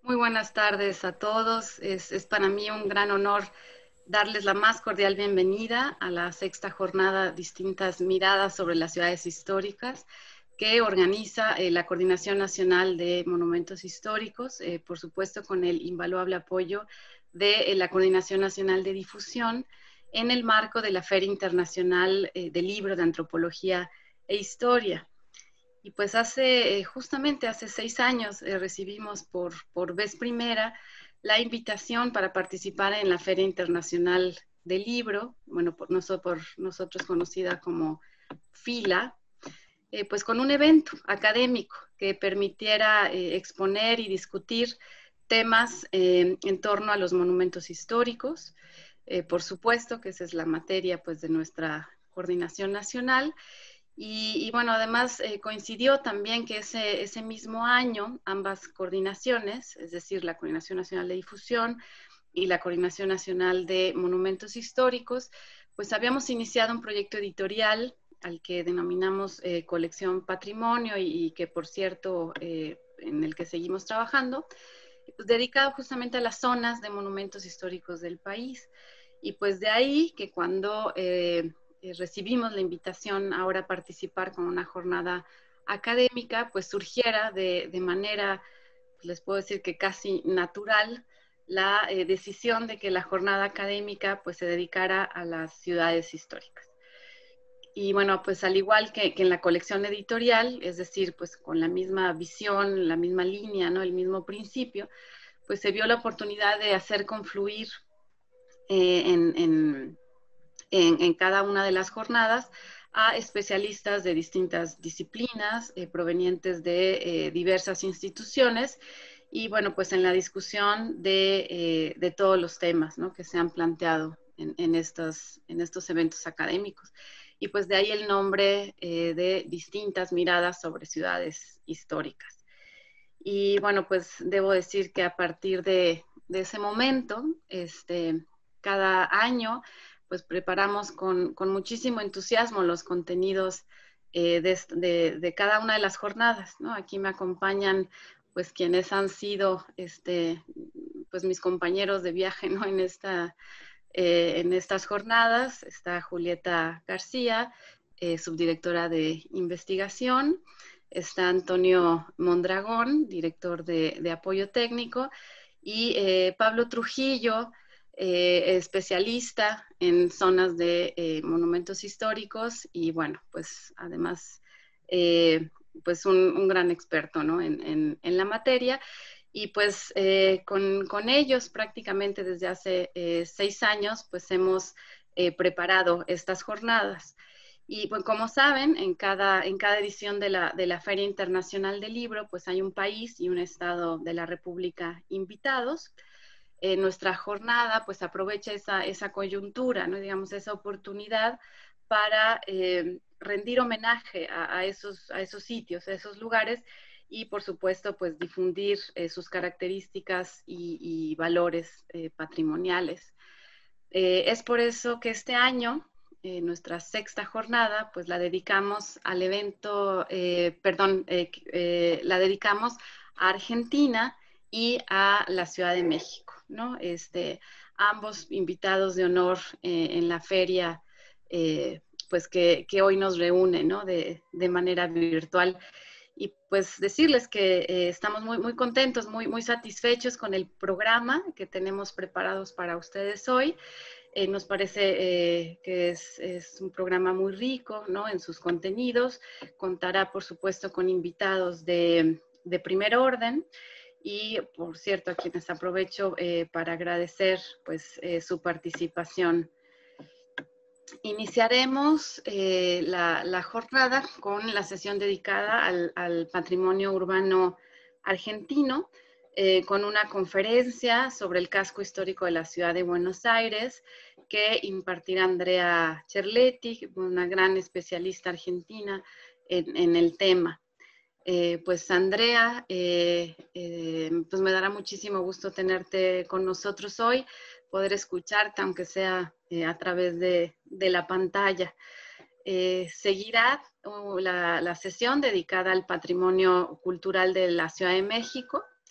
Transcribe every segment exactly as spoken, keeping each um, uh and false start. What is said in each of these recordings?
Muy buenas tardes a todos. Es, es para mí un gran honor darles la más cordial bienvenida a la sexta jornada Distintas Miradas sobre las Ciudades Históricas que organiza eh, la Coordinación Nacional de Monumentos Históricos, eh, por supuesto con el invaluable apoyo de eh, la Coordinación Nacional de Difusión en el marco de la Feria Internacional eh, del Libro de Antropología e Historia. Y pues hace, eh, justamente hace seis años, eh, recibimos por, por vez primera la invitación para participar en la Feria Internacional del Libro, bueno, por, nosotros, por nosotros conocida como FILA, eh, pues con un evento académico que permitiera eh, exponer y discutir temas eh, en torno a los monumentos históricos. Eh, por supuesto que esa es la materia pues, de nuestra coordinación nacional. Y, y bueno, además eh, coincidió también que ese, ese mismo año ambas coordinaciones, es decir, la Coordinación Nacional de Difusión y la Coordinación Nacional de Monumentos Históricos, pues habíamos iniciado un proyecto editorial al que denominamos eh, Colección Patrimonio y, y que por cierto eh, en el que seguimos trabajando, pues, dedicado justamente a las zonas de monumentos históricos del país. Y pues de ahí que cuando eh, eh, recibimos la invitación ahora a participar con una jornada académica, pues surgiera de, de manera, pues les puedo decir que casi natural, la eh, decisión de que la jornada académica pues se dedicara a las ciudades históricas. Y bueno, pues al igual que, que en la colección editorial, es decir, pues con la misma visión, la misma línea, ¿no? El mismo principio, pues se vio la oportunidad de hacer confluir eh, en, en, en, en, cada una de las jornadas a especialistas de distintas disciplinas eh, provenientes de eh, diversas instituciones y bueno, pues en la discusión de, eh, de todos los temas, ¿no? Que se han planteado en, en, estos, en estos eventos académicos. Y pues de ahí el nombre eh, de distintas miradas sobre ciudades históricas. Y bueno, pues debo decir que a partir de, de ese momento, este, cada año, pues preparamos con, con muchísimo entusiasmo los contenidos eh, de, de, de, cada una de las jornadas, ¿no? Aquí me acompañan pues quienes han sido este, pues mis compañeros de viaje, ¿no? En, esta, eh, en estas jornadas está Julieta García, eh, subdirectora de investigación, está Antonio Mondragón, director de, de apoyo técnico, y eh, Pablo Trujillo, eh, especialista en zonas de eh, monumentos históricos y bueno, pues además, eh, pues un, un, gran experto, ¿no? en, en, en, la materia. Y pues eh, con, con, ellos prácticamente desde hace eh, seis años, pues hemos eh, preparado estas jornadas. Y pues como saben, en cada, en cada edición de la, de la Feria Internacional del Libro, pues hay un país y un estado de la República invitados. Eh, nuestra jornada pues aprovecha esa, esa coyuntura, ¿no? Digamos, esa oportunidad para eh, rendir homenaje a, a, esos, a esos sitios, a esos lugares y por supuesto pues difundir eh, sus características y, y valores eh, patrimoniales. Eh, es por eso que este año eh, nuestra sexta jornada, pues la dedicamos al evento, eh, perdón, eh, eh, la dedicamos a Argentina y a la Ciudad de México, ¿no? Este, ambos invitados de honor eh, en la feria, eh, pues que, que, hoy nos reúne, ¿no? De, de manera virtual. Y pues decirles que eh, estamos muy, muy contentos, muy, muy satisfechos con el programa que tenemos preparados para ustedes hoy. Eh, nos parece eh, que es, es, un programa muy rico, ¿no? En sus contenidos. Contará, por supuesto, con invitados de, de primer orden. Y, por cierto, a quienes aprovecho eh, para agradecer pues, eh, su participación. Iniciaremos eh, la, la, jornada con la sesión dedicada al, al patrimonio urbano argentino, eh, con una conferencia sobre el casco histórico de la ciudad de Buenos Aires que impartirá Andrea Cerletti, una gran especialista argentina en, en el tema. Eh, pues Andrea, eh, eh, pues me dará muchísimo gusto tenerte con nosotros hoy, poder escucharte, aunque sea eh, a través de, de la pantalla. Eh, seguirá uh, la, la sesión dedicada al patrimonio cultural de la Ciudad de México,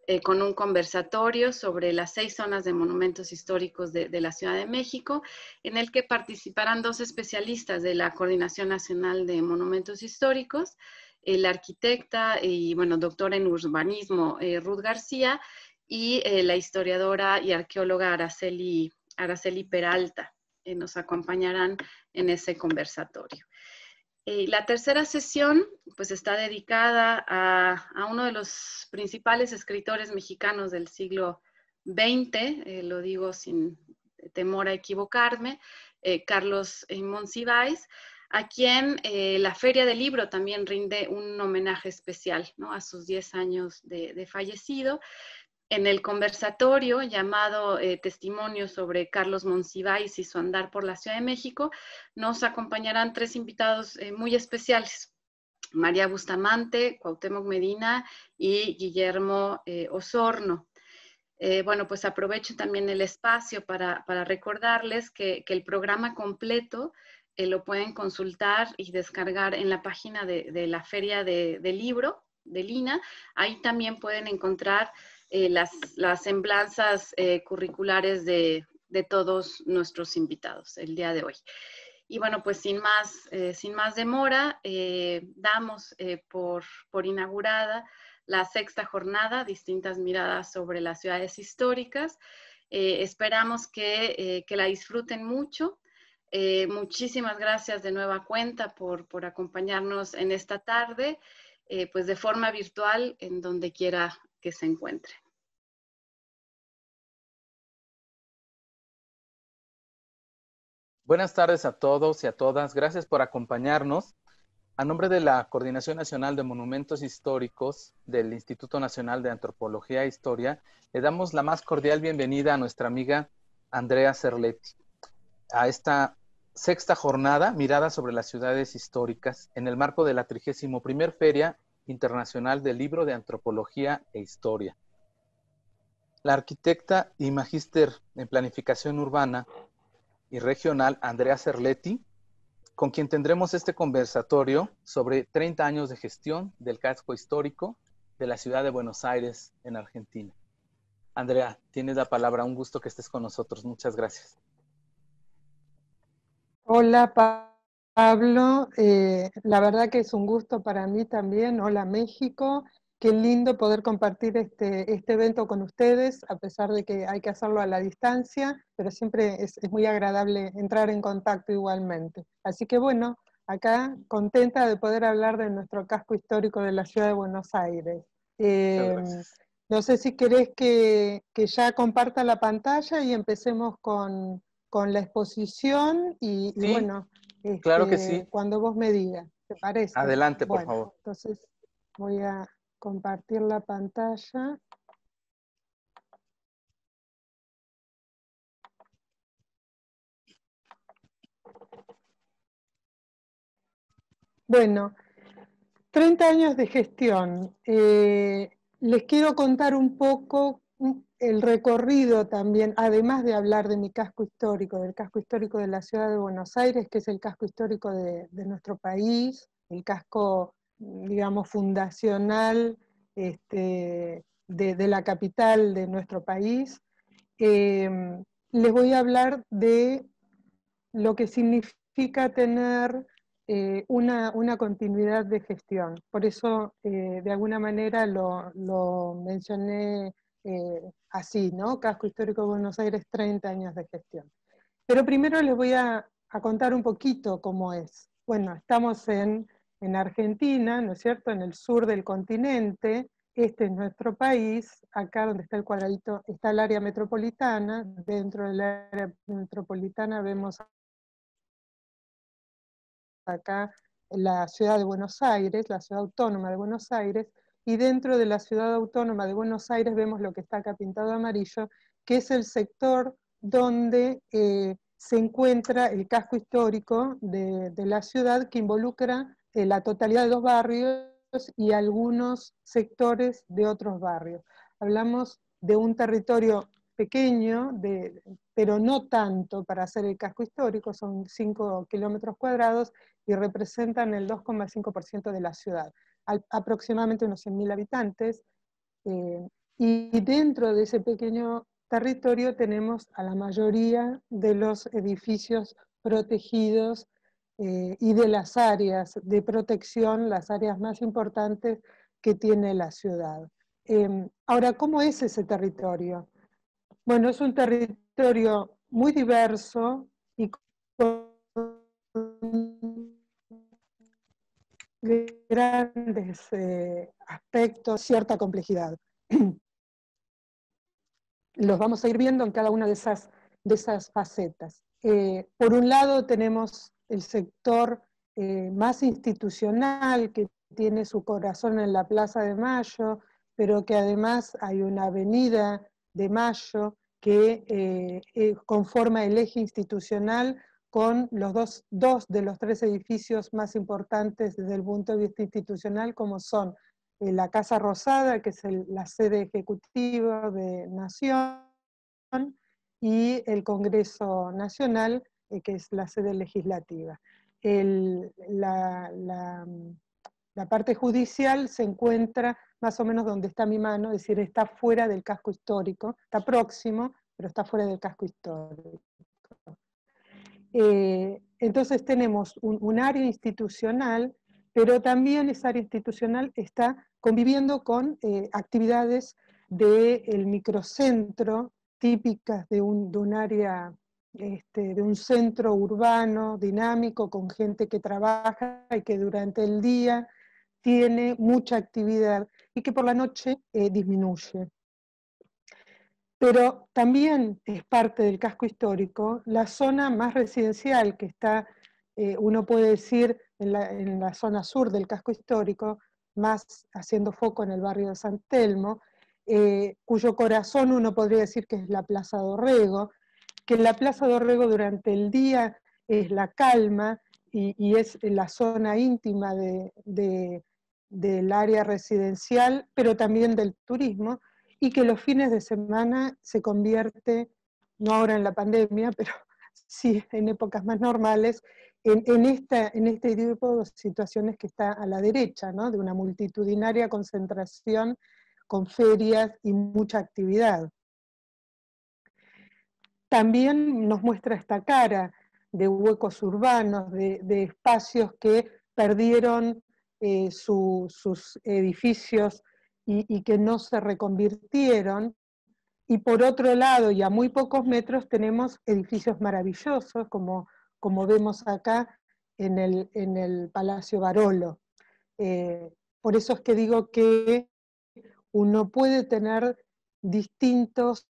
eh, con un conversatorio sobre las seis zonas de monumentos históricos de, de la Ciudad de México, en el que participarán dos especialistas de la Coordinación Nacional de Monumentos Históricos, la arquitecta y, bueno, doctora en urbanismo eh, Ruth García, y eh, la historiadora y arqueóloga Araceli, Araceli Peralta. Eh, nos acompañarán en ese conversatorio. Eh, la tercera sesión pues está dedicada a, a, uno de los principales escritores mexicanos del siglo veinte, eh, lo digo sin temor a equivocarme, eh, Carlos Monsiváis, a quien eh, la Feria del Libro también rinde un homenaje especial, ¿no?, a sus diez años de, de fallecido. En el conversatorio llamado eh, Testimonio sobre Carlos Monsiváis y su andar por la Ciudad de México, nos acompañarán tres invitados eh, muy especiales: María Bustamante, Cuauhtémoc Medina y Guillermo eh, Osorno. Eh, bueno, pues aprovecho también el espacio para, para recordarles que, que el programa completo eh, lo pueden consultar y descargar en la página de, de la Feria de, de Libro, de Lina. Ahí también pueden encontrar eh, las, las semblanzas eh, curriculares de, de todos nuestros invitados el día de hoy. Y bueno, pues sin más, eh, sin más demora, eh, damos eh, por, por inaugurada la sexta jornada, Distintas Miradas sobre las Ciudades Históricas. Eh, esperamos que, eh, que la disfruten mucho. Eh, muchísimas gracias de nueva cuenta por, por acompañarnos en esta tarde, eh, pues de forma virtual, en donde quiera que se encuentre. Buenas tardes a todos y a todas. Gracias por acompañarnos. A nombre de la Coordinación Nacional de Monumentos Históricos del Instituto Nacional de Antropología e Historia, le damos la más cordial bienvenida a nuestra amiga Andrea Cerletti a esta sexta jornada, Mirada sobre las Ciudades Históricas, en el marco de la trigésima primera Feria Internacional del Libro de Antropología e Historia. La arquitecta y magíster en Planificación Urbana y Regional, Andrea Cerletti, con quien tendremos este conversatorio sobre treinta años de gestión del casco histórico de la ciudad de Buenos Aires, en Argentina. Andrea, tienes la palabra. Un gusto que estés con nosotros. Muchas gracias. Hola, Pablo. Eh, la verdad que es un gusto para mí también. Hola, México. Qué lindo poder compartir este, este evento con ustedes, a pesar de que hay que hacerlo a la distancia, pero siempre es, es muy agradable entrar en contacto igualmente. Así que bueno, acá contenta de poder hablar de nuestro casco histórico de la ciudad de Buenos Aires. Eh, no sé si querés que, que ya comparta la pantalla y empecemos con, con la exposición y, Sí, y bueno, este, claro que sí. Cuando vos me digas, ¿te parece? Adelante, bueno, por favor. Entonces voy a compartir la pantalla. Bueno, treinta años de gestión. Eh, les quiero contar un poco el recorrido también, además de hablar de mi casco histórico, del casco histórico de la ciudad de Buenos Aires, que es el casco histórico de, de nuestro país, el casco, digamos, fundacional este, de, de la capital de nuestro país. Eh, les voy a hablar de lo que significa tener eh, una, una continuidad de gestión. Por eso, eh, de alguna manera, lo, lo mencioné eh, así, ¿no? Casco Histórico de Buenos Aires, treinta años de gestión. Pero primero les voy a, a contar un poquito cómo es. Bueno, estamos en, en Argentina, ¿no es cierto?, en el sur del continente. Este es nuestro país. Acá donde está el cuadradito está el área metropolitana. Dentro del área metropolitana vemos acá la ciudad de Buenos Aires, la ciudad autónoma de Buenos Aires, y dentro de la ciudad autónoma de Buenos Aires vemos lo que está acá pintado de amarillo, que es el sector donde eh, se encuentra el casco histórico de, de la ciudad, que involucra eh, la totalidad de dos barrios y algunos sectores de otros barrios. Hablamos de un territorio pequeño, de, pero no tanto para hacer el casco histórico, son cinco kilómetros cuadrados, y representan el dos coma cinco por ciento de la ciudad, Al, aproximadamente unos cien mil habitantes, eh, y dentro de ese pequeño territorio tenemos a la mayoría de los edificios protegidos eh, y de las áreas de protección, las áreas más importantes que tiene la ciudad. Eh, ahora, ¿cómo es ese territorio? Bueno, es un territorio muy diverso y con grandes eh, aspectos, cierta complejidad. Los vamos a ir viendo en cada una de esas, de esas facetas. Eh, por un lado tenemos el sector eh, más institucional, que tiene su corazón en la Plaza de Mayo, pero que además hay una avenida de Mayo que eh, eh, conforma el eje institucional con los dos, dos de los tres edificios más importantes desde el punto de vista institucional, como son eh, la Casa Rosada, que es el, la sede ejecutiva de Nación, y el Congreso Nacional, eh, que es la sede legislativa. El, la, la, la parte judicial se encuentra más o menos donde está mi mano, es decir, está fuera del casco histórico, está próximo, pero está fuera del casco histórico. Eh, entonces tenemos un, un área institucional, pero también esa área institucional está conviviendo con eh, actividades del microcentro, típicas de un, de un área, este, de un centro urbano dinámico, con gente que trabaja y que durante el día tiene mucha actividad y que por la noche eh, disminuye. Pero también es parte del casco histórico la zona más residencial, que está, eh, uno puede decir, en la, en la zona sur del casco histórico, más haciendo foco en el barrio de San Telmo, eh, cuyo corazón uno podría decir que es la Plaza Dorrego, que la Plaza Dorrego durante el día es la calma y, y es la zona íntima de, de, del área residencial, pero también del turismo, y que los fines de semana se convierte, no ahora en la pandemia, pero sí en épocas más normales, en, en, esta, en este tipo de situaciones que está a la derecha, ¿no? De una multitudinaria concentración con ferias y mucha actividad. También nos muestra esta cara de huecos urbanos, de, de espacios que perdieron eh, su, sus edificios y, y que no se reconvirtieron. Y por otro lado, y a muy pocos metros, tenemos edificios maravillosos, como, como vemos acá en el, en el Palacio Barolo. Eh, por eso es que digo que uno puede tener distintos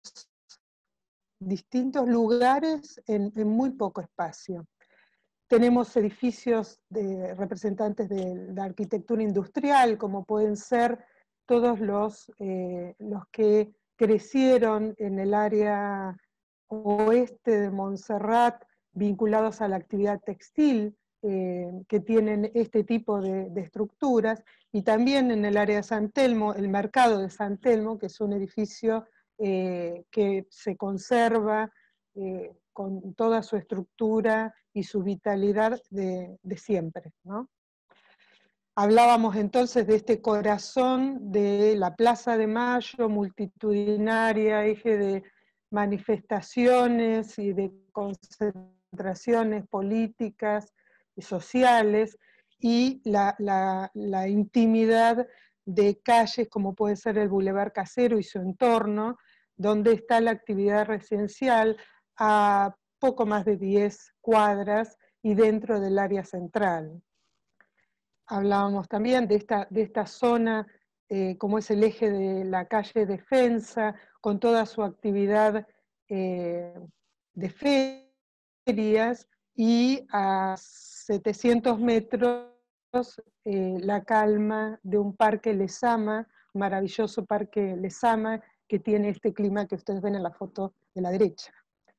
distintos lugares en, en muy poco espacio. Tenemos edificios de representantes de la arquitectura industrial, como pueden ser todos los, eh, los que crecieron en el área oeste de Montserrat, vinculados a la actividad textil, eh, que tienen este tipo de, de estructuras, y también en el área de San Telmo, el mercado de San Telmo, que es un edificio Eh, que se conserva eh, con toda su estructura y su vitalidad de, de siempre, ¿no? Hablábamos entonces de este corazón de la Plaza de Mayo, multitudinaria, eje de manifestaciones y de concentraciones políticas y sociales, y la, la, la intimidad de calles como puede ser el Boulevard Casero y su entorno, donde está la actividad residencial a poco más de diez cuadras y dentro del área central. Hablábamos también de esta, de esta zona, eh, como es el eje de la calle Defensa, con toda su actividad eh, de ferias, y a setecientos metros eh, la calma de un parque Lezama, maravilloso parque Lezama, que tiene este clima que ustedes ven en la foto de la derecha.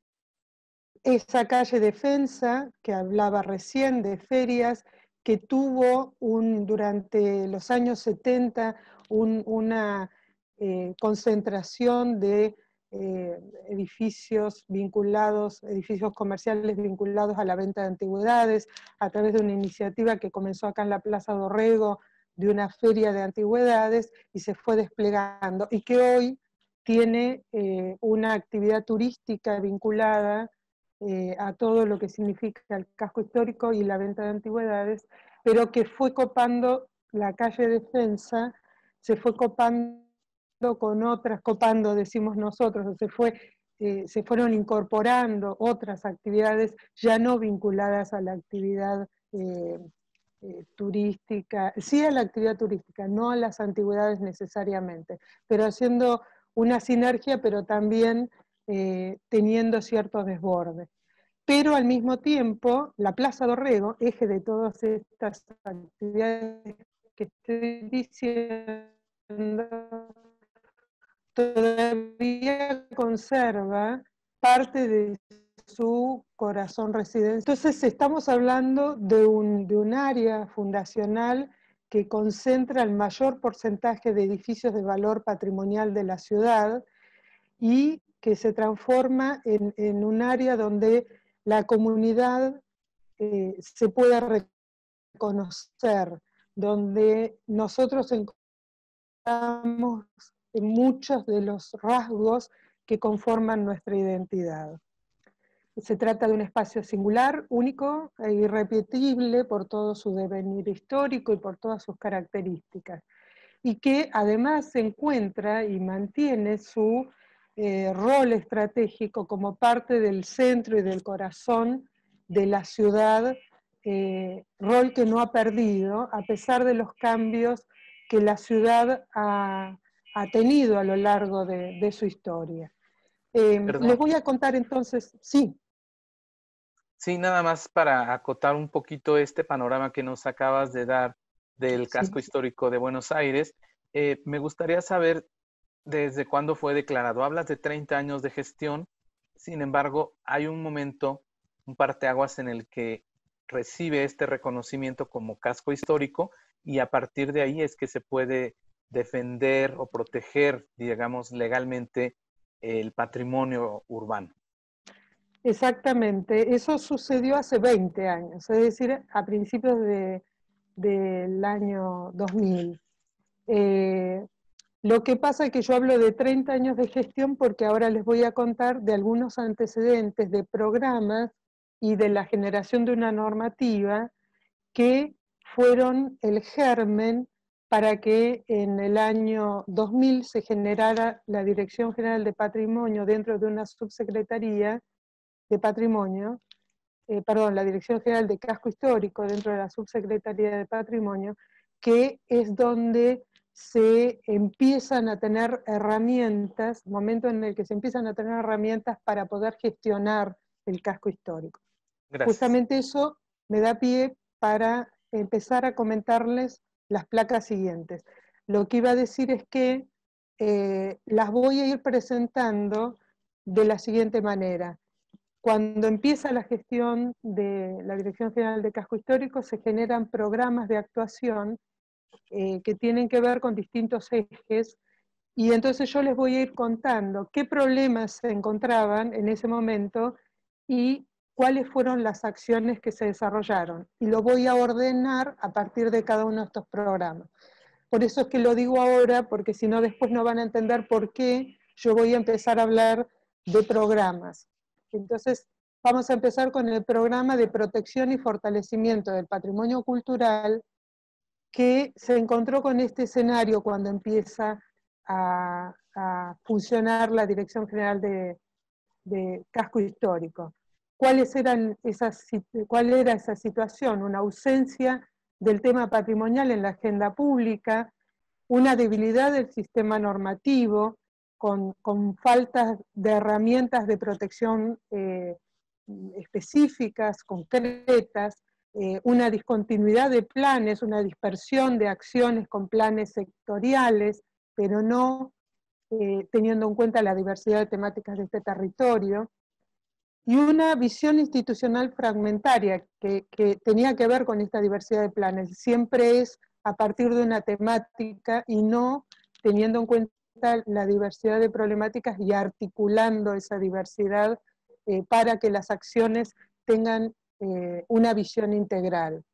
Esa calle Defensa, que hablaba recién de ferias, que tuvo un, durante los años setenta un, una eh, concentración de eh, edificios vinculados, edificios comerciales vinculados a la venta de antigüedades, a través de una iniciativa que comenzó acá en la Plaza Dorrego, de una feria de antigüedades, y se fue desplegando, y que hoy tiene eh, una actividad turística vinculada eh, a todo lo que significa el casco histórico y la venta de antigüedades, pero que fue copando la calle Defensa, se fue copando con otras, copando decimos nosotros, se, fue, eh, se fueron incorporando otras actividades ya no vinculadas a la actividad eh, eh, turística, sí a la actividad turística, no a las antigüedades necesariamente, pero haciendo una sinergia, pero también eh, teniendo cierto desborde. Pero al mismo tiempo, la Plaza Dorrego, eje de todas estas actividades que estoy diciendo, todavía conserva parte de su corazón residencial. Entonces estamos hablando de un, de un área fundacional que concentra el mayor porcentaje de edificios de valor patrimonial de la ciudad y que se transforma en, en un área donde la comunidad eh, se pueda reconocer, donde nosotros encontramos en muchos de los rasgos que conforman nuestra identidad. Se trata de un espacio singular, único e irrepetible por todo su devenir histórico y por todas sus características, y que además se encuentra y mantiene su eh, rol estratégico como parte del centro y del corazón de la ciudad, eh, rol que no ha perdido a pesar de los cambios que la ciudad ha, ha tenido a lo largo de, de su historia. Eh, les voy a contar entonces, sí. Sí, nada más para acotar un poquito este panorama que nos acabas de dar del casco sí. histórico de Buenos Aires, eh, me gustaría saber desde cuándo fue declarado. Hablas de treinta años de gestión, sin embargo, hay un momento, un parteaguas en el que recibe este reconocimiento como casco histórico y a partir de ahí es que se puede defender o proteger, digamos, legalmente el patrimonio urbano. Exactamente, eso sucedió hace veinte años, es decir, a principios de, del año dos mil. Eh, lo que pasa es que yo hablo de treinta años de gestión porque ahora les voy a contar de algunos antecedentes de programas y de la generación de una normativa que fueron el germen para que en el año dos mil se generara la Dirección General de Patrimonio dentro de una subsecretaría de Patrimonio, eh, perdón, la Dirección General de Casco Histórico dentro de la Subsecretaría de Patrimonio, que es donde se empiezan a tener herramientas, momento en el que se empiezan a tener herramientas para poder gestionar el casco histórico. Gracias. Justamente eso me da pie para empezar a comentarles las placas siguientes. Lo que iba a decir es que eh, las voy a ir presentando de la siguiente manera. Cuando empieza la gestión de la Dirección General de Casco Histórico, se generan programas de actuación eh, que tienen que ver con distintos ejes, y entonces yo les voy a ir contando qué problemas se encontraban en ese momento y cuáles fueron las acciones que se desarrollaron. Y lo voy a ordenar a partir de cada uno de estos programas. Por eso es que lo digo ahora, porque si no después no van a entender por qué yo voy a empezar a hablar de programas. Entonces, vamos a empezar con el programa de protección y fortalecimiento del patrimonio cultural, que se encontró con este escenario cuando empieza a, a funcionar la Dirección General de, de Casco Histórico. ¿Cuáles eran esas, ¿Cuál era esa situación? Una ausencia del tema patrimonial en la agenda pública, una debilidad del sistema normativo, con, con faltas de herramientas de protección eh, específicas, concretas, eh, una discontinuidad de planes, una dispersión de acciones con planes sectoriales, pero no eh, teniendo en cuenta la diversidad de temáticas de este territorio, y una visión institucional fragmentaria que, que tenía que ver con esta diversidad de planes. Siempre es a partir de una temática y no teniendo en cuenta la diversidad de problemáticas y articulando esa diversidad eh, para que las acciones tengan eh, una visión integral.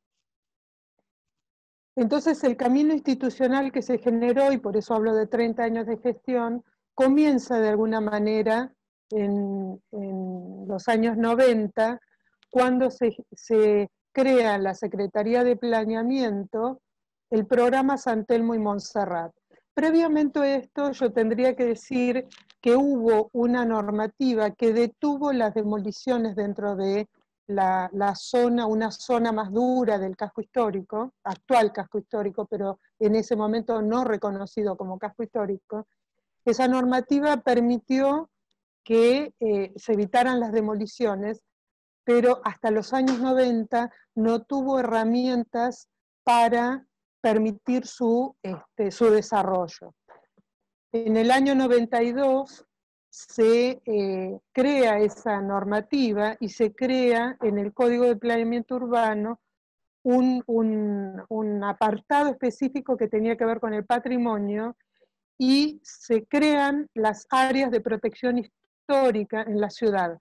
Entonces el camino institucional que se generó, y por eso hablo de treinta años de gestión, comienza de alguna manera en, en los años noventa, cuando se, se crea en la Secretaría de Planeamiento el programa San Telmo y Montserrat. Previamente a esto, yo tendría que decir que hubo una normativa que detuvo las demoliciones dentro de la, la zona, una zona más dura del casco histórico, actual casco histórico, pero en ese momento no reconocido como casco histórico. Esa normativa permitió que eh, se evitaran las demoliciones, pero hasta los años noventa no tuvo herramientas para permitir su, este, su desarrollo. En el año noventa y dos se eh, crea esa normativa y se crea en el Código de Planeamiento Urbano un, un, un apartado específico que tenía que ver con el patrimonio, y se crean las áreas de protección histórica en la ciudad.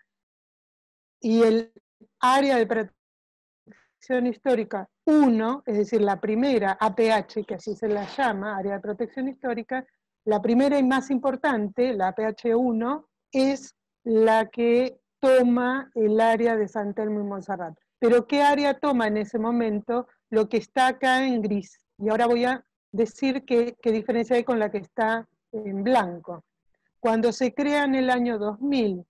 Y el área de protección histórica uno, es decir, la primera A P H, que así se la llama, área de protección histórica, la primera y más importante, la A P H uno, es la que toma el área de San Telmo y Montserrat. Pero ¿qué área toma en ese momento? Lo que está acá en gris. Y ahora voy a decir qué, qué diferencia hay con la que está en blanco. Cuando se crea en el año dos mil,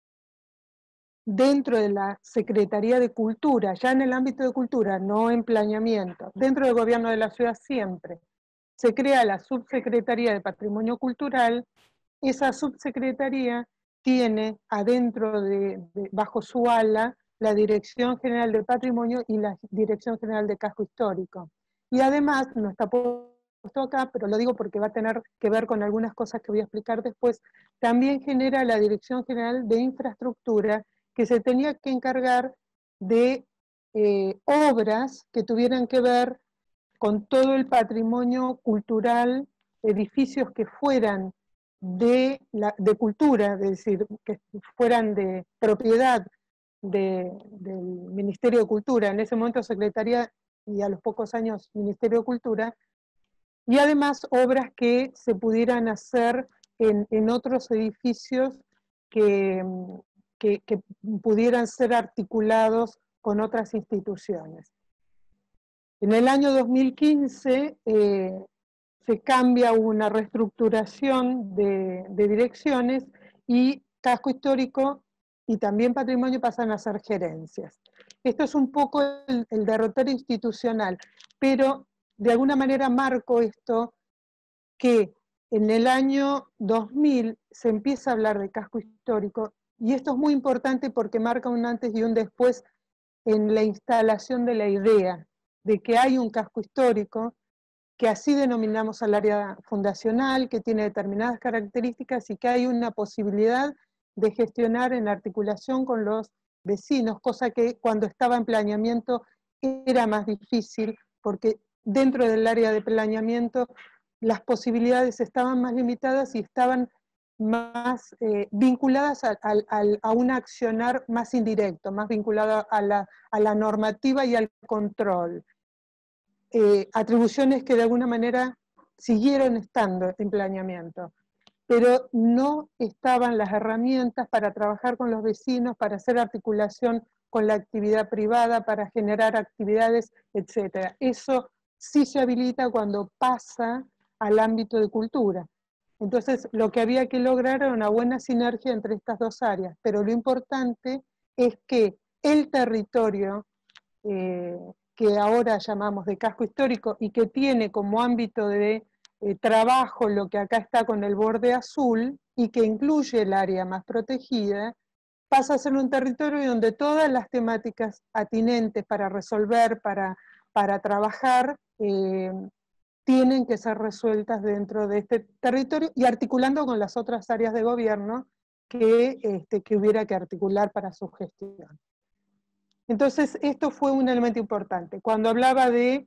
dentro de la Secretaría de Cultura, ya en el ámbito de cultura, no en planeamiento, dentro del gobierno de la ciudad siempre, se crea la Subsecretaría de Patrimonio Cultural. Esa subsecretaría tiene adentro, de, de, bajo su ala, la Dirección General de Patrimonio y la Dirección General de Casco Histórico. Y además, no está puesto acá, pero lo digo porque va a tener que ver con algunas cosas que voy a explicar después, también genera la Dirección General de Infraestructura, que se tenía que encargar de eh, obras que tuvieran que ver con todo el patrimonio cultural, edificios que fueran de, la, de cultura, es decir, que fueran de propiedad de, del Ministerio de Cultura, en ese momento Secretaría y a los pocos años Ministerio de Cultura, y además obras que se pudieran hacer en, en otros edificios que, que, que pudieran ser articulados con otras instituciones. En el año dos mil quince eh, se cambia una reestructuración de, de direcciones, y casco histórico y también patrimonio pasan a ser gerencias. Esto es un poco el, el derrotero institucional, pero de alguna manera marco esto, que en el año dos mil se empieza a hablar de casco histórico, y esto es muy importante porque marca un antes y un después en la instalación de la idea de que hay un casco histórico, que así denominamos al área fundacional, que tiene determinadas características y que hay una posibilidad de gestionar en articulación con los vecinos, cosa que cuando estaba en planeamiento era más difícil, porque dentro del área de planeamiento las posibilidades estaban más limitadas y estaban más eh, vinculadas a, a, a un accionar más indirecto, más vinculado a la, a la normativa y al control. Eh, atribuciones que de alguna manera siguieron estando en planeamiento, pero no estaban las herramientas para trabajar con los vecinos, para hacer articulación con la actividad privada, para generar actividades, etcétera. Eso sí se habilita cuando pasa al ámbito de cultura. Entonces, lo que había que lograr era una buena sinergia entre estas dos áreas, pero lo importante es que el territorio eh, que ahora llamamos de casco histórico y que tiene como ámbito de eh, trabajo lo que acá está con el borde azul y que incluye el área más protegida, pasa a ser un territorio donde todas las temáticas atinentes para resolver, para, para trabajar, eh, tienen que ser resueltas dentro de este territorio y articulando con las otras áreas de gobierno que, este, que hubiera que articular para su gestión. Entonces, esto fue un elemento importante. Cuando hablaba de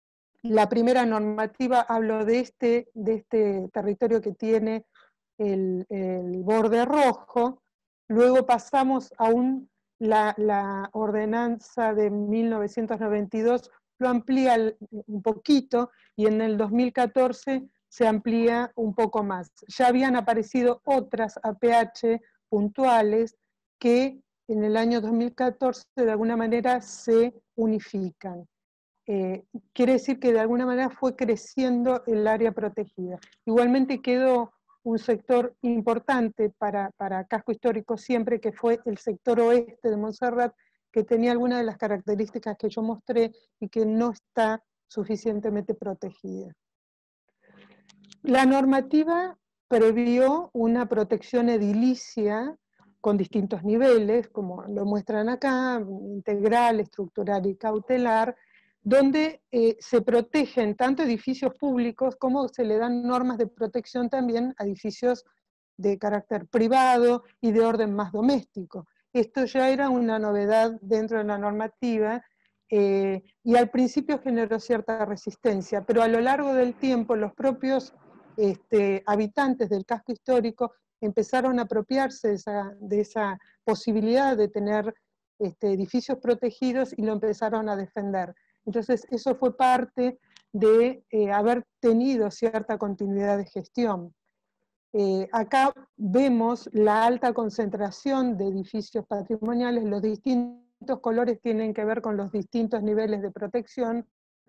la primera normativa, hablo de este, de este territorio que tiene el, el borde rojo. Luego pasamos a un, la, la ordenanza de mil novecientos noventa y dos, lo amplía un poquito, y en el dos mil catorce se amplía un poco más. Ya habían aparecido otras A P H puntuales que en el año dos mil catorce de alguna manera se unifican. Eh, quiere decir que de alguna manera fue creciendo el área protegida. Igualmente quedó un sector importante para, para casco histórico siempre, que fue el sector oeste de Montserrat, que tenía algunas de las características que yo mostré y que no está suficientemente protegida. La normativa previó una protección edilicia con distintos niveles, como lo muestran acá, integral, estructural y cautelar, donde eh, se protegen tanto edificios públicos como se le dan normas de protección también a edificios de carácter privado y de orden más doméstico. Esto ya era una novedad dentro de la normativa eh, y al principio generó cierta resistencia, pero a lo largo del tiempo los propios este, habitantes del casco histórico empezaron a apropiarse de esa, de esa posibilidad de tener este, edificios protegidos y lo empezaron a defender. Entonces eso fue parte de eh, haber tenido cierta continuidad de gestión. Eh, acá vemos la alta concentración de edificios patrimoniales, los distintos colores tienen que ver con los distintos niveles de protección.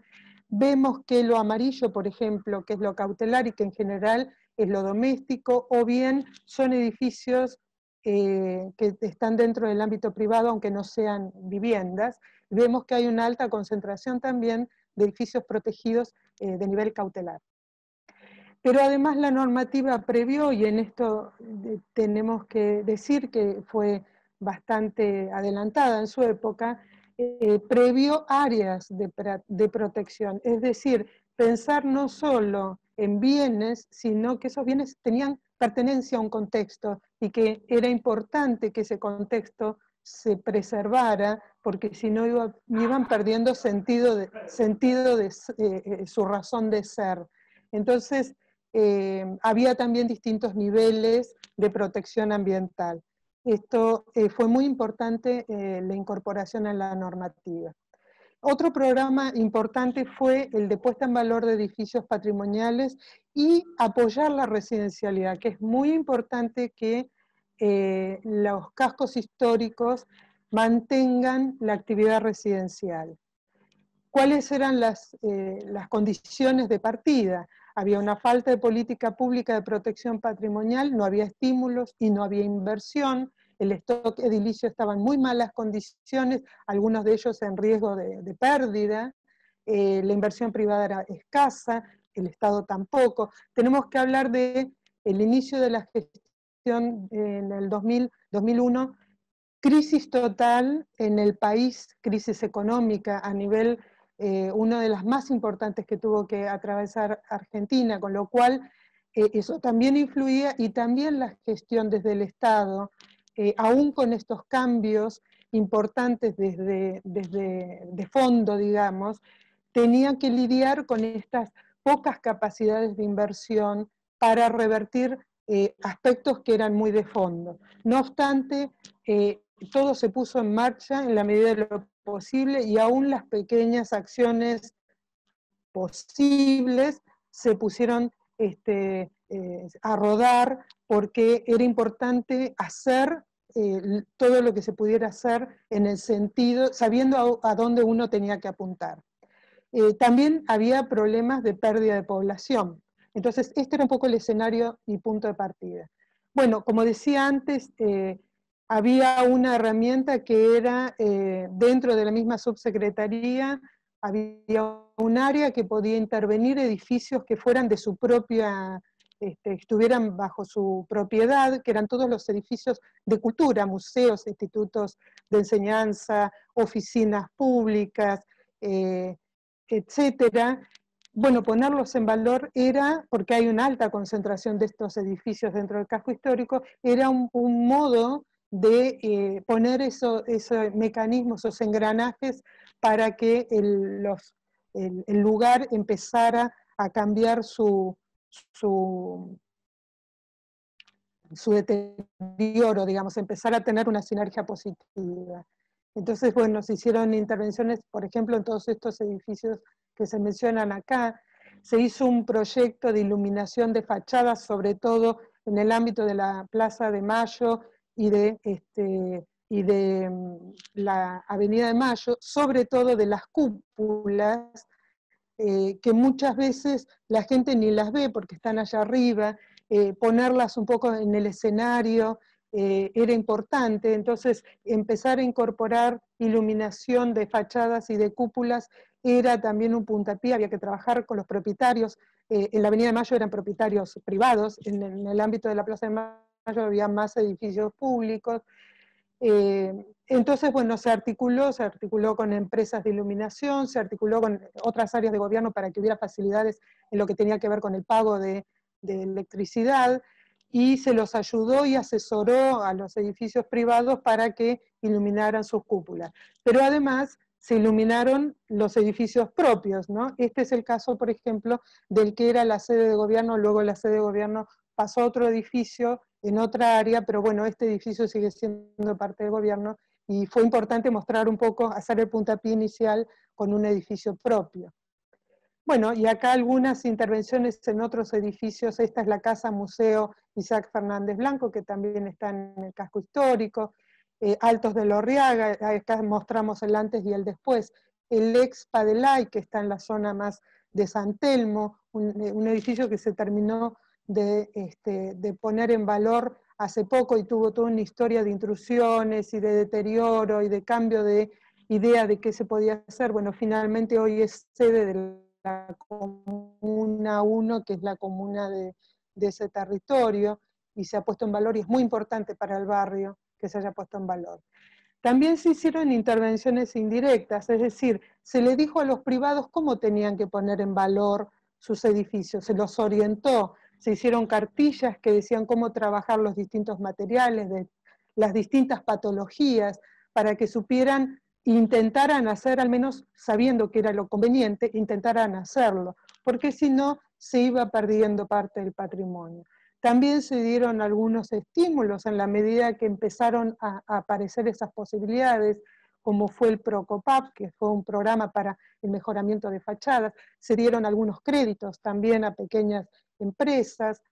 Vemos que lo amarillo, por ejemplo, que es lo cautelar y que en general es lo doméstico, o bien son edificios eh, que están dentro del ámbito privado, aunque no sean viviendas. Vemos que hay una alta concentración también de edificios protegidos eh, de nivel cautelar. Pero además la normativa previó, y en esto tenemos que decir que fue bastante adelantada en su época, eh, previó áreas de, de protección, es decir, pensar no solo en bienes, sino que esos bienes tenían pertenencia a un contexto y que era importante que ese contexto se preservara, porque si no iba, iban perdiendo sentido de, sentido de eh, su razón de ser. Entonces, eh, había también distintos niveles de protección ambiental. Esto eh, fue muy importante, eh, la incorporación a la normativa. Otro programa importante fue el de puesta en valor de edificios patrimoniales y apoyar la residencialidad, que es muy importante que eh, los cascos históricos mantengan la actividad residencial. ¿Cuáles eran las, eh, las condiciones de partida? Había una falta de política pública de protección patrimonial, no había estímulos y no había inversión, el stock edilicio estaba en muy malas condiciones, algunos de ellos en riesgo de, de pérdida, eh, la inversión privada era escasa, el Estado tampoco. Tenemos que hablar del inicio de la gestión en el dos mil, dos mil uno, crisis total en el país, crisis económica a nivel, eh, una de las más importantes que tuvo que atravesar Argentina, con lo cual eh, eso también influía, y también la gestión desde el Estado, eh, aún con estos cambios importantes desde, desde de fondo, digamos, tenía que lidiar con estas pocas capacidades de inversión para revertir eh, aspectos que eran muy de fondo. No obstante, eh, todo se puso en marcha en la medida de lo posible y aún las pequeñas acciones posibles se pusieron este, eh, a rodar porque era importante hacer eh, todo lo que se pudiera hacer en el sentido, sabiendo a, a dónde uno tenía que apuntar. Eh, también había problemas de pérdida de población. Entonces, este era un poco el escenario y punto de partida. Bueno, como decía antes, eh, había una herramienta que era, eh, dentro de la misma subsecretaría, había un área que podía intervenir edificios que fueran de su propia, este, estuvieran bajo su propiedad, que eran todos los edificios de cultura, museos, institutos de enseñanza, oficinas públicas, eh, etcétera. Bueno, ponerlos en valor era, porque hay una alta concentración de estos edificios dentro del casco histórico, era un, un modo de eh, poner eso, esos mecanismos, esos engranajes, para que el, los, el, el lugar empezara a cambiar su, su, su deterioro, digamos, empezar a tener una sinergia positiva. Entonces, bueno, se hicieron intervenciones, por ejemplo, en todos estos edificios que se mencionan acá. se hizo un proyecto de iluminación de fachadas, sobre todo en el ámbito de la Plaza de Mayo y de, este, y de la Avenida de Mayo, sobre todo de las cúpulas, eh, que muchas veces la gente ni las ve porque están allá arriba, eh, ponerlas un poco en el escenario eh, era importante, entonces empezar a incorporar iluminación de fachadas y de cúpulas era también un puntapié, había que trabajar con los propietarios, eh, en la Avenida de Mayo eran propietarios privados, en, en el ámbito de la Plaza de Mayo había más edificios públicos. Eh, entonces, bueno, se articuló, se articuló con empresas de iluminación, se articuló con otras áreas de gobierno para que hubiera facilidades en lo que tenía que ver con el pago de, de electricidad, y se los ayudó y asesoró a los edificios privados para que iluminaran sus cúpulas. Pero además se iluminaron los edificios propios, ¿no? Este es el caso, por ejemplo, del que era la sede de gobierno, luego la sede de gobierno pasó a otro edificio en otra área, pero bueno, este edificio sigue siendo parte del gobierno y fue importante mostrar un poco, hacer el puntapié inicial con un edificio propio. Bueno, y acá algunas intervenciones en otros edificios. Esta es la Casa Museo Isaac Fernández Blanco, que también está en el casco histórico. Eh, Altos de Lorriaga, acá mostramos el antes y el después. El ex Padelay, que está en la zona más de San Telmo, un, un edificio que se terminó de, este, de poner en valor hace poco y tuvo toda una historia de intrusiones y de deterioro y de cambio de idea de qué se podía hacer. Bueno, finalmente hoy es sede del la Comuna uno, que es la comuna de, de ese territorio, y se ha puesto en valor, y es muy importante para el barrio que se haya puesto en valor. También se hicieron intervenciones indirectas, es decir, se le dijo a los privados cómo tenían que poner en valor sus edificios, se los orientó, se hicieron cartillas que decían cómo trabajar los distintos materiales, de las distintas patologías, para que supieran, intentaran hacer, al menos sabiendo que era lo conveniente, intentaran hacerlo, porque si no, se iba perdiendo parte del patrimonio. También se dieron algunos estímulos en la medida que empezaron a, a aparecer esas posibilidades, como fue el Procopap, que fue un programa para el mejoramiento de fachadas. Se dieron algunos créditos también a pequeñas empresas,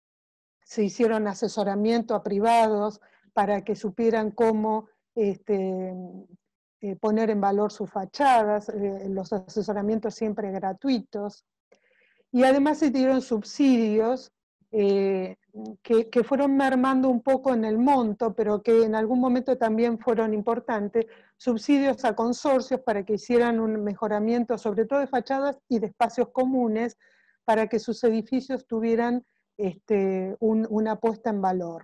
se hicieron asesoramiento a privados para que supieran cómo este, eh, poner en valor sus fachadas, eh, los asesoramientos siempre gratuitos. Y además se dieron subsidios eh, que, que fueron mermando un poco en el monto, pero que en algún momento también fueron importantes, subsidios a consorcios para que hicieran un mejoramiento, sobre todo de fachadas y de espacios comunes, para que sus edificios tuvieran este, un, una puesta en valor.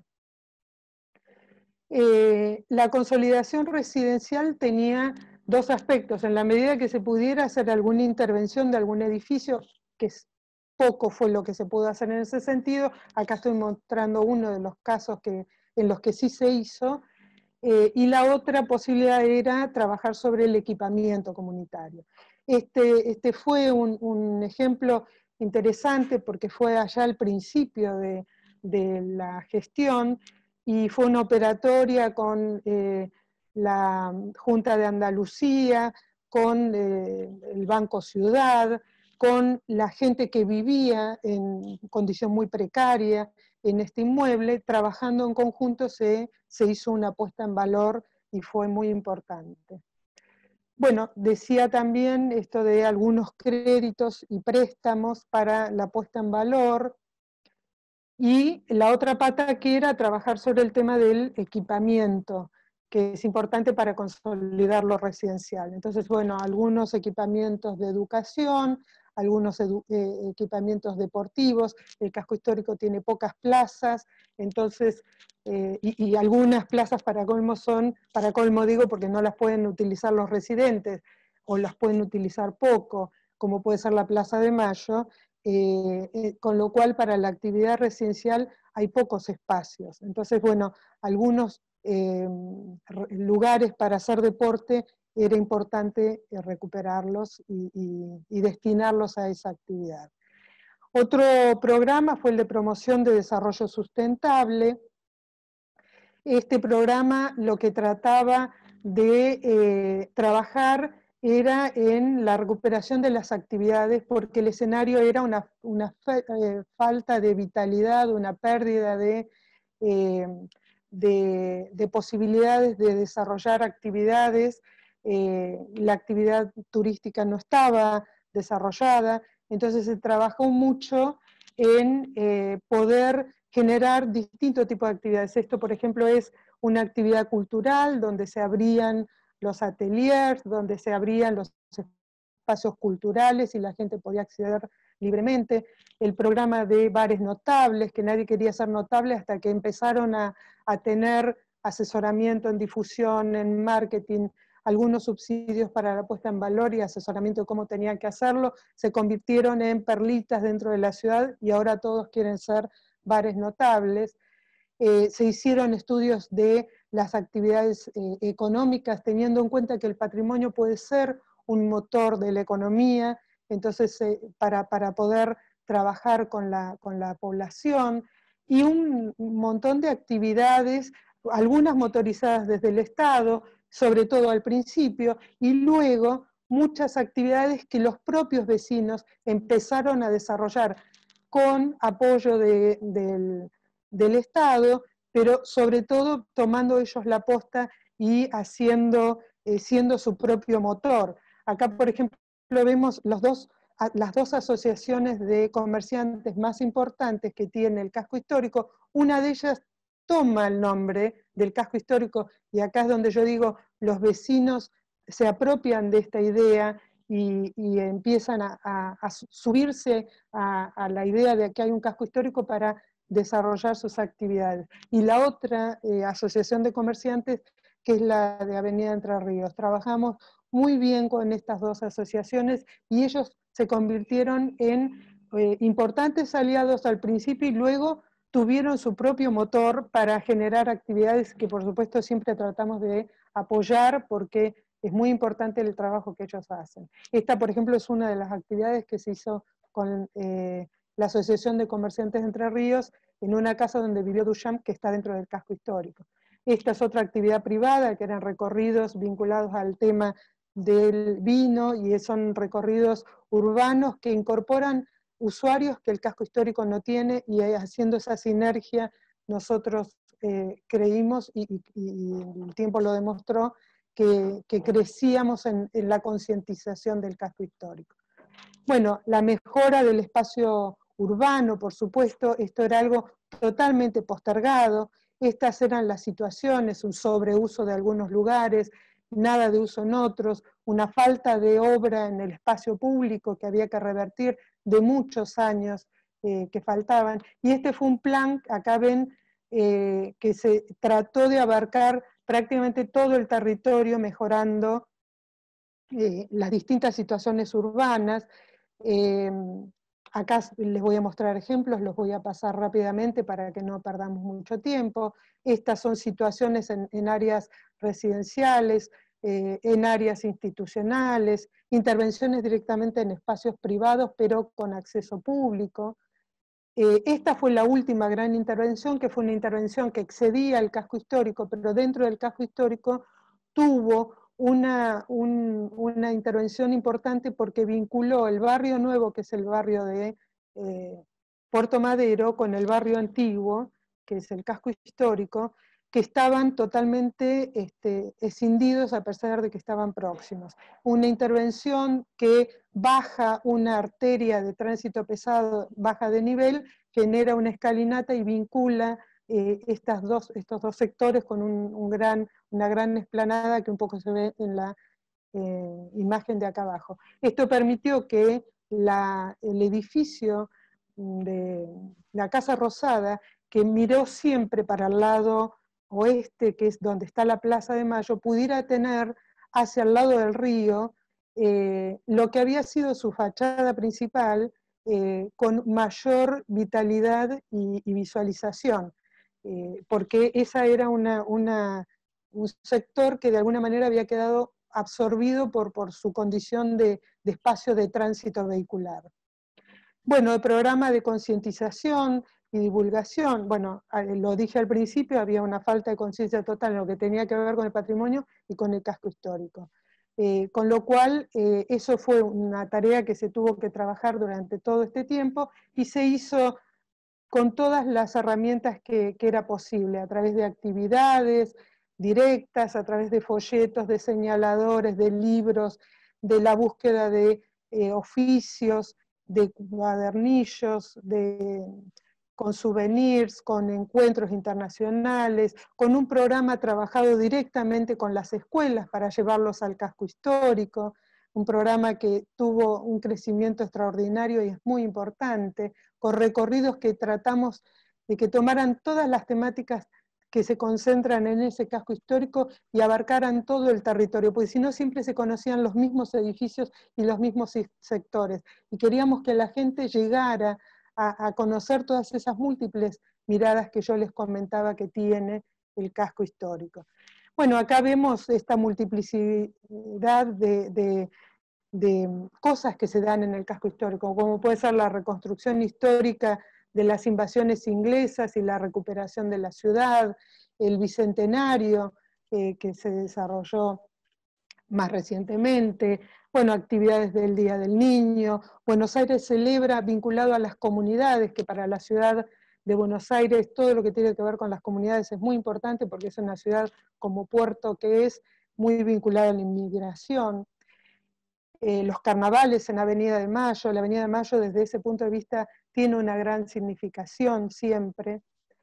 Eh, la consolidación residencial tenía dos aspectos. En la medida que se pudiera hacer alguna intervención de algún edificio, que es poco fue lo que se pudo hacer en ese sentido, acá estoy mostrando uno de los casos que, en los que sí se hizo, eh, y la otra posibilidad era trabajar sobre el equipamiento comunitario. Este, este fue un, un ejemplo interesante porque fue allá al principio de, de la gestión, y fue una operatoria con eh, la Junta de Andalucía, con eh, el Banco Ciudad, con la gente que vivía en condición muy precaria en este inmueble. Trabajando en conjunto se, se hizo una puesta en valor y fue muy importante. Bueno, decía también esto de algunos créditos y préstamos para la puesta en valor, y la otra pata que era trabajar sobre el tema del equipamiento, que es importante para consolidar lo residencial. Entonces, bueno, algunos equipamientos de educación, algunos edu eh, equipamientos deportivos. El casco histórico tiene pocas plazas, entonces, eh, y, y algunas plazas para colmo son, para colmo digo porque no las pueden utilizar los residentes, o las pueden utilizar poco, como puede ser la Plaza de Mayo, eh, eh, con lo cual para la actividad residencial hay pocos espacios. Entonces, bueno, algunos eh, lugares para hacer deporte era importante eh, recuperarlos y, y, y destinarlos a esa actividad. Otro programa fue el de promoción de desarrollo sustentable. Este programa lo que trataba de eh, trabajar era en la recuperación de las actividades, porque el escenario era una, una fe, eh, falta de vitalidad, una pérdida de, eh, de, de posibilidades de desarrollar actividades. Eh, la actividad turística no estaba desarrollada, entonces se trabajó mucho en eh, poder generar distintos tipos de actividades. Esto, por ejemplo, es una actividad cultural donde se abrían los ateliers, donde se abrían los espacios culturales y la gente podía acceder libremente. El programa de bares notables, que nadie quería ser notable hasta que empezaron a, a tener asesoramiento en difusión, en marketing, algunos subsidios para la puesta en valor y asesoramiento de cómo tenían que hacerlo, se convirtieron en perlitas dentro de la ciudad y ahora todos quieren ser bares notables. Eh, se hicieron estudios de las actividades eh, económicas, teniendo en cuenta que el patrimonio puede ser un motor de la economía, entonces eh, para, para poder trabajar con la, con la población, y un montón de actividades, algunas motorizadas desde el Estado, sobre todo al principio, y luego muchas actividades que los propios vecinos empezaron a desarrollar con apoyo de, del, del Estado, pero sobre todo tomando ellos la posta y haciendo, eh, siendo su propio motor. Acá, por ejemplo, vemos los dos, las dos asociaciones de comerciantes más importantes que tiene el casco histórico. Una de ellas toma el nombre del casco histórico, y acá es donde yo digo, los vecinos se apropian de esta idea y, y empiezan a, a, a subirse a, a la idea de que hay un casco histórico para desarrollar sus actividades. Y la otra eh, asociación de comerciantes, que es la de Avenida Entre Ríos. Trabajamos muy bien con estas dos asociaciones y ellos se convirtieron en eh, importantes aliados al principio y luego tuvieron su propio motor para generar actividades que por supuesto siempre tratamos de apoyar porque es muy importante el trabajo que ellos hacen. Esta, por ejemplo, es una de las actividades que se hizo con eh, la Asociación de Comerciantes de Entre Ríos en una casa donde vivió Duchamp, que está dentro del casco histórico. Esta es otra actividad privada, que eran recorridos vinculados al tema del vino, y son recorridos urbanos que incorporan usuarios que el casco histórico no tiene, y haciendo esa sinergia nosotros eh, creímos, y, y, y el tiempo lo demostró, que, que crecíamos en, en la concientización del casco histórico. Bueno, la mejora del espacio urbano, por supuesto, esto era algo totalmente postergado. Estas eran las situaciones, un sobreuso de algunos lugares, nada de uso en otros, una falta de obra en el espacio público que había que revertir de muchos años eh, que faltaban. Y este fue un plan, acá ven, eh, que se trató de abarcar prácticamente todo el territorio, mejorando eh, las distintas situaciones urbanas. Eh, acá les voy a mostrar ejemplos, los voy a pasar rápidamente para que no perdamos mucho tiempo. Estas son situaciones en, en áreas residenciales, eh, en áreas institucionales, intervenciones directamente en espacios privados, pero con acceso público. Eh, esta fue la última gran intervención, que fue una intervención que excedía el casco histórico, pero dentro del casco histórico tuvo una, un, una intervención importante porque vinculó el barrio nuevo, que es el barrio de eh, Puerto Madero, con el barrio antiguo, que es el casco histórico, que estaban totalmente este, escindidos a pesar de que estaban próximos. Una intervención que baja una arteria de tránsito pesado, baja de nivel, genera una escalinata y vincula eh, estas dos, estos dos sectores con un, un gran, una gran explanada que un poco se ve en la eh, imagen de acá abajo. Esto permitió que la, el edificio de la Casa Rosada, que miró siempre para el lado oeste, que es donde está la Plaza de Mayo, pudiera tener hacia el lado del río eh, lo que había sido su fachada principal, eh, con mayor vitalidad y, y visualización, eh, porque esa era una, una, un sector que de alguna manera había quedado absorbido por, por su condición de, de espacio de tránsito vehicular. Bueno, el programa de concientización y divulgación, bueno, lo dije al principio, había una falta de conciencia total en lo que tenía que ver con el patrimonio y con el casco histórico. Eh, con lo cual, eh, eso fue una tarea que se tuvo que trabajar durante todo este tiempo y se hizo con todas las herramientas que, que era posible, a través de actividades directas, a través de folletos, de señaladores, de libros, de la búsqueda de eh, oficios, de cuadernillos, de, con souvenirs, con encuentros internacionales, con un programa trabajado directamente con las escuelas para llevarlos al casco histórico, un programa que tuvo un crecimiento extraordinario y es muy importante, con recorridos que tratamos de que tomaran todas las temáticas que se concentran en ese casco histórico y abarcaran todo el territorio, porque si no siempre se conocían los mismos edificios y los mismos sectores, y queríamos que la gente llegara a, a conocer todas esas múltiples miradas que yo les comentaba que tiene el casco histórico. Bueno, acá vemos esta multiplicidad de, de, de cosas que se dan en el casco histórico, como puede ser la reconstrucción histórica de las invasiones inglesas y la recuperación de la ciudad, el bicentenario eh, que se desarrolló más recientemente, bueno, actividades del Día del Niño. Buenos Aires celebra vinculado a las comunidades, que para la ciudad de Buenos Aires todo lo que tiene que ver con las comunidades es muy importante porque es una ciudad como puerto que es muy vinculada a la inmigración. Eh, los carnavales en Avenida de Mayo, la Avenida de Mayo desde ese punto de vista tiene una gran significación siempre.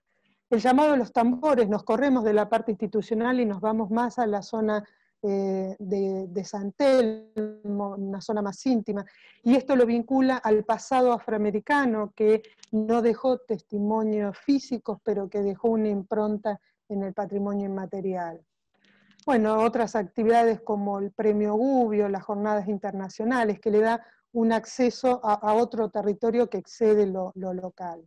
El llamado de los tambores, nos corremos de la parte institucional y nos vamos más a la zona eh, de, de San Telmo, una zona más íntima, y esto lo vincula al pasado afroamericano que no dejó testimonios físicos, pero que dejó una impronta en el patrimonio inmaterial. Bueno, otras actividades como el Premio Gubbio, las jornadas internacionales, que le da un acceso a, a otro territorio que excede lo, lo local.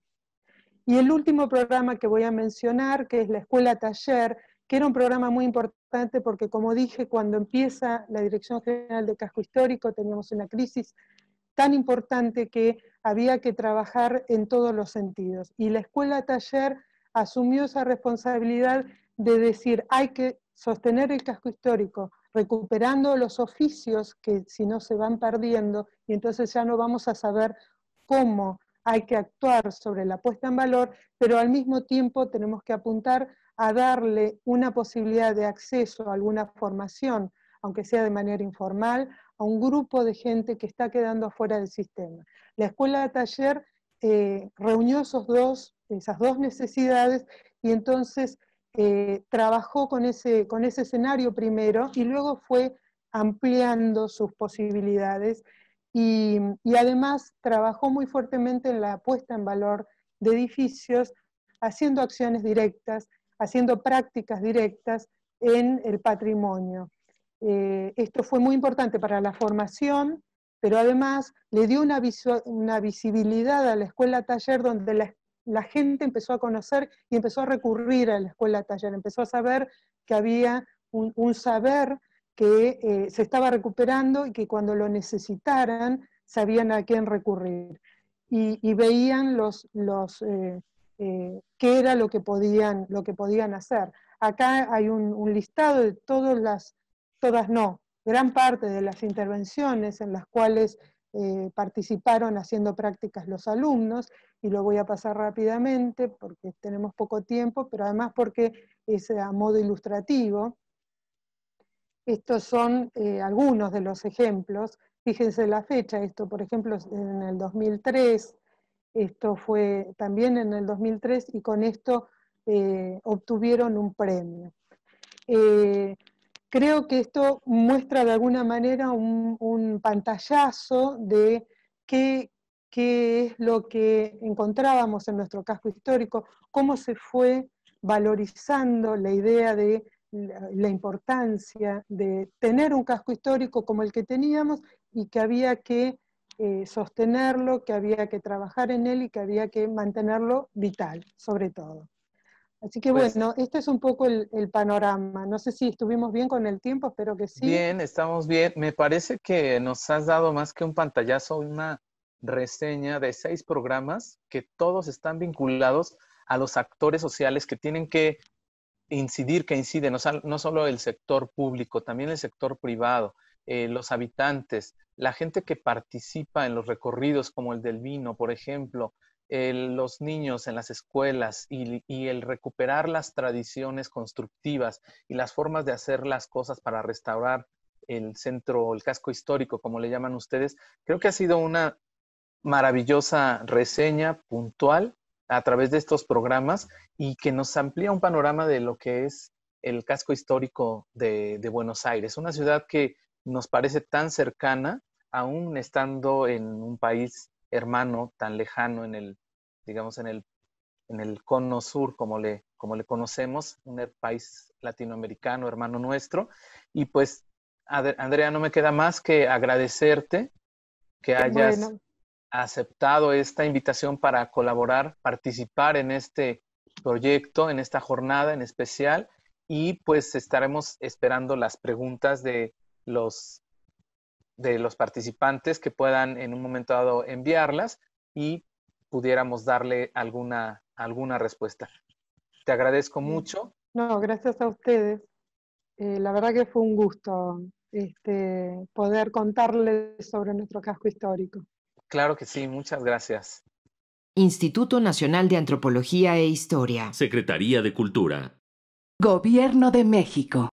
Y el último programa que voy a mencionar, que es la Escuela Taller, que era un programa muy importante porque, como dije, cuando empieza la Dirección General de Casco Histórico teníamos una crisis tan importante que había que trabajar en todos los sentidos. Y la Escuela Taller asumió esa responsabilidad de decir, hay que sostener el casco histórico, recuperando los oficios que si no se van perdiendo, y entonces ya no vamos a saber cómo hay que actuar sobre la puesta en valor, pero al mismo tiempo tenemos que apuntar a darle una posibilidad de acceso a alguna formación, aunque sea de manera informal, a un grupo de gente que está quedando afuera del sistema. La Escuela de Taller eh, reunió esos dos, esas dos necesidades y entonces eh, trabajó con ese, con ese escenario primero y luego fue ampliando sus posibilidades y, y además trabajó muy fuertemente en la puesta en valor de edificios, haciendo acciones directas, haciendo prácticas directas en el patrimonio. Eh, esto fue muy importante para la formación, pero además le dio una, una visibilidad a la Escuela Taller donde la, la gente empezó a conocer y empezó a recurrir a la Escuela Taller, empezó a saber que había un, un saber que eh, se estaba recuperando y que cuando lo necesitaran sabían a quién recurrir. Y, y veían los, los, eh, eh, qué era lo que, podían, lo que podían hacer. Acá hay un, un listado de todas las, todas no, gran parte de las intervenciones en las cuales eh, participaron haciendo prácticas los alumnos, y lo voy a pasar rápidamente porque tenemos poco tiempo, pero además porque es a modo ilustrativo. Estos son eh, algunos de los ejemplos. Fíjense la fecha, esto por ejemplo en el dos mil tres, esto fue también en el dos mil tres y con esto eh, obtuvieron un premio. Eh, creo que esto muestra de alguna manera un, un pantallazo de qué, qué es lo que encontrábamos en nuestro casco histórico, cómo se fue valorizando la idea de la, la importancia de tener un casco histórico como el que teníamos y que había que eh, sostenerlo, que había que trabajar en él y que había que mantenerlo vital, sobre todo. Así que pues, bueno, este es un poco el, el panorama. No sé si estuvimos bien con el tiempo, espero que sí. Bien, estamos bien. Me parece que nos has dado más que un pantallazo, una reseña de seis programas que todos están vinculados a los actores sociales que tienen que incidir, que inciden, no, no solo el sector público, también el sector privado. eh, los habitantes, la gente que participa en los recorridos como el del vino, por ejemplo, el, los niños en las escuelas y, y el recuperar las tradiciones constructivas y las formas de hacer las cosas para restaurar el centro, el casco histórico, como le llaman ustedes, creo que ha sido una maravillosa reseña puntual a través de estos programas y que nos amplía un panorama de lo que es el casco histórico de, de Buenos Aires, una ciudad que nos parece tan cercana, aún estando en un país hermano tan lejano en el, digamos, en el, en el cono sur, como le, como le conocemos, un país latinoamericano, hermano nuestro. Y pues, Andrea, no me queda más que agradecerte que hayas Bueno. aceptado esta invitación para colaborar, participar en este proyecto, en esta jornada en especial, y pues estaremos esperando las preguntas de los, de los participantes que puedan en un momento dado enviarlas y pudiéramos darle alguna, alguna respuesta. Te agradezco mucho. No, gracias a ustedes. Eh, la verdad que fue un gusto este, poder contarles sobre nuestro casco histórico. Claro que sí, muchas gracias. Instituto Nacional de Antropología e Historia. Secretaría de Cultura. Gobierno de México.